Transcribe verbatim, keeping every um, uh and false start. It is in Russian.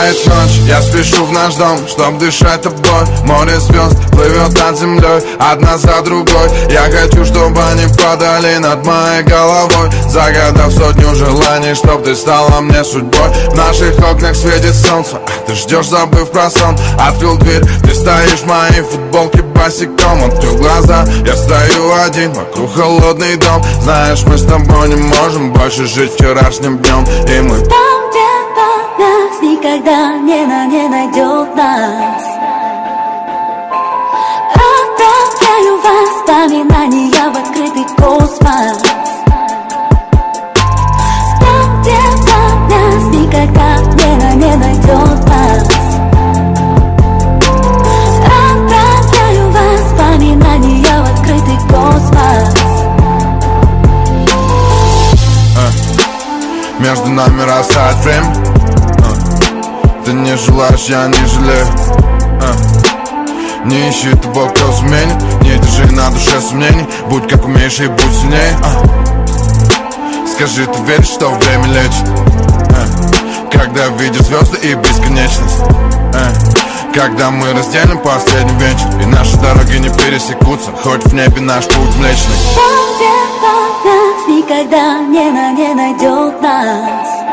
Наступает ночь, я спешу в наш дом, чтоб дышать тобой. Море звезд плывет над землей, одна за другой. Я хочу, чтобы они падали над моей головой, загадав сотню желаний, чтоб ты стала мне судьбой. В наших окнах светит солнце, а ты ждешь, забыв про сон. Открыл дверь, ты стоишь в моей футболке босиком. Открыл глаза, я стою один, вокруг холодный дом. Знаешь, мы с тобой не можем больше жить вчерашним днем. И мы там, где нас никогда не, на, не найдет нас. Отправляю воспоминания в открытый космос. Там, где нас никогда не, на, не найдет нас. Отправляю воспоминания в открытый космос. Между нами растает время. а. Ты не желаешь, я не жалею. а. Не ищи того, кто сменит. Не держи на душе сомнений. Будь как умеешь и будь сильнее. а. Скажи, ты веришь, что время лечит? а. Когда видишь звезды и бесконечность. а. Когда мы разделим последний вечер, и наши дороги не пересекутся, хоть в небе наш путь млечный. Там, где нас никогда не, на, не найдет нас.